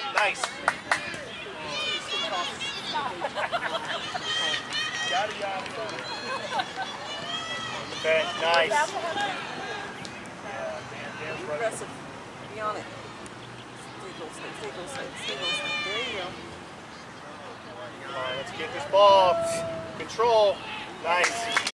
Nice. Okay, nice. Be aggressive. Be on it. Stay close. There you go. Come on, let's get this ball. Control. Nice.